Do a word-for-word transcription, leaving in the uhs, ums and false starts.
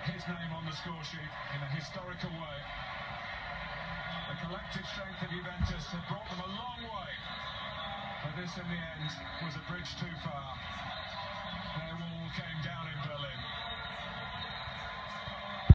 his name on the score sheet in a historical way. The collective strength of Juventus had brought them a long way, but this in the end was a bridge too far.